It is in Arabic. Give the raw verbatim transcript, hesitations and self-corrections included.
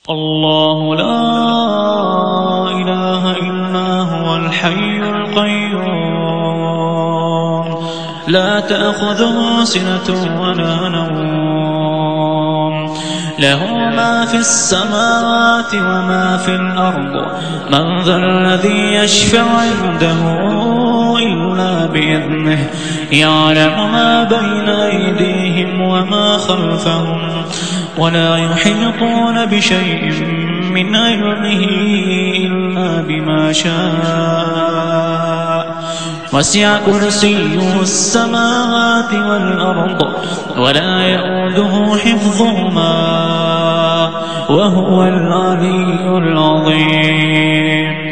الله لا إله إلا هو الحي القيوم لا تأخذه سنة ولا نوم له ما في السماوات وما في الأرض من ذا الذي يشفع عنده إلا بإذنه يعلم ما بين أيديهم وما خلفهم ولا يحيطون بشيء من علمه إلا بما شاء وسع كرسيه السماوات والأرض ولا يؤوده حفظهما وهو العلي العظيم.